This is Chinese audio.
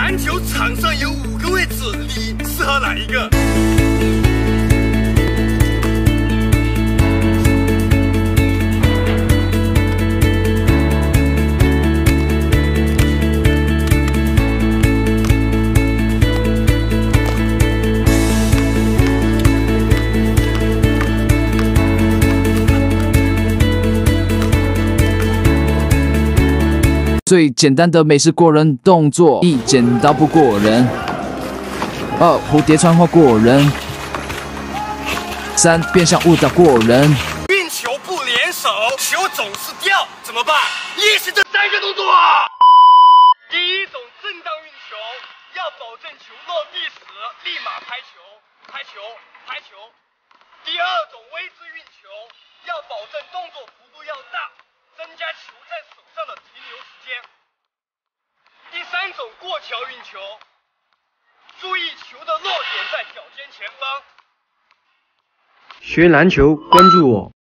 篮球场上有5个位置，你适合哪一个？ 最简单的美式过人动作：1. 剪刀布过人；2. 蝴蝶穿花过人；3. 变相误导过人。 运球不联手，球总是掉，怎么办？练习这3个动作。第一种震荡运球，要保证球落地时立马拍球，拍球，拍球。第二种微姿运球，要保证动作幅度要大，增加球在手上的停留时间。第3种过桥运球，注意球的落点在脚尖前方。 学篮球，关注我。